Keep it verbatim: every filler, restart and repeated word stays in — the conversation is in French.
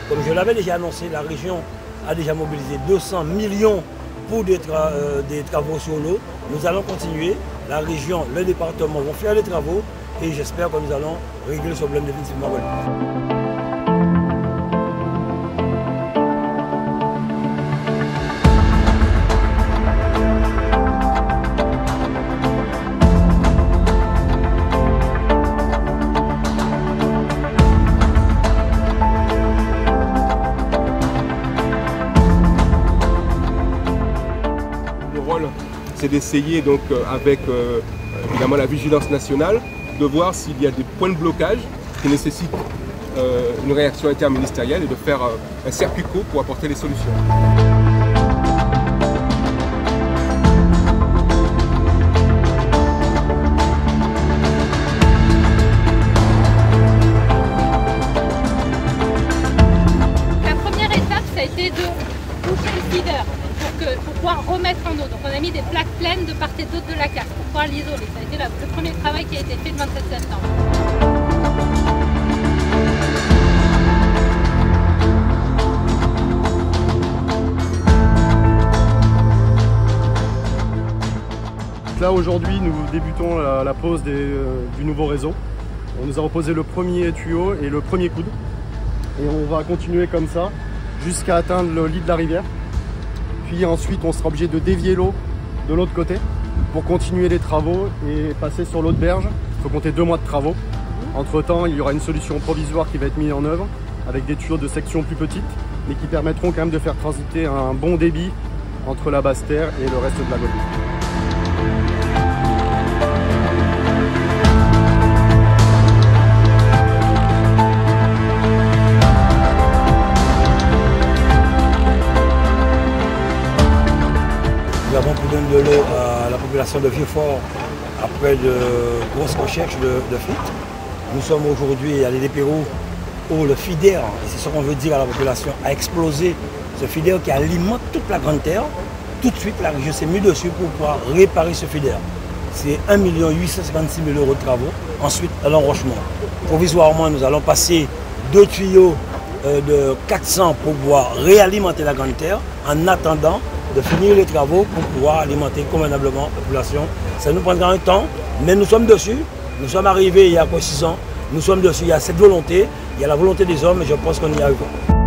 Comme je l'avais déjà annoncé, la région a déjà mobilisé deux cents millions pour des, tra euh, des travaux sur l'eau. Nous allons continuer. La région, le département vont faire les travaux et j'espère que nous allons régler ce problème définitivement. C'est d'essayer donc avec euh, évidemment la vigilance nationale de voir s'il y a des points de blocage qui nécessitent euh, une réaction interministérielle et de faire euh, un circuit court pour apporter les solutions. La première étape, ça a été de boucher le feeder. Pour, que, pour pouvoir remettre en eau. Donc on a mis des plaques pleines de part et d'autre de la carte pour pouvoir l'isoler. Ça a été la, le premier travail qui a été fait le vingt-sept septembre. Là aujourd'hui nous débutons la, la pose des, euh, du nouveau réseau. On nous a reposé le premier tuyau et le premier coude. Et on va continuer comme ça jusqu'à atteindre le lit de la rivière. Puis ensuite, on sera obligé de dévier l'eau de l'autre côté pour continuer les travaux et passer sur l'autre berge. Il faut compter deux mois de travaux. Entre temps, il y aura une solution provisoire qui va être mise en œuvre avec des tuyaux de section plus petites, mais qui permettront quand même de faire transiter un bon débit entre la Basse-Terre et le reste de la Guadeloupe. Nous avons pu donner de l'eau à la population de Vieux-Fort après de grosses recherches de, de fuite. Nous sommes aujourd'hui à l'île des Pérous où le feeder, et c'est ce qu'on veut dire à la population, a explosé. Ce feeder qui alimente toute la Grande Terre. Tout de suite, la région s'est mise dessus pour pouvoir réparer ce feeder. C'est un million huit cent cinquante-six mille euros de travaux. Ensuite, à l'enrochement. Provisoirement, nous allons passer deux tuyaux euh, de quatre cents pour pouvoir réalimenter la Grande Terre en attendant de finir les travaux pour pouvoir alimenter convenablement la population. Ça nous prendra un temps, mais nous sommes dessus. Nous sommes arrivés il y a quoi, six ans. Nous sommes dessus. Il y a cette volonté, il y a la volonté des hommes et je pense qu'on y arrivera.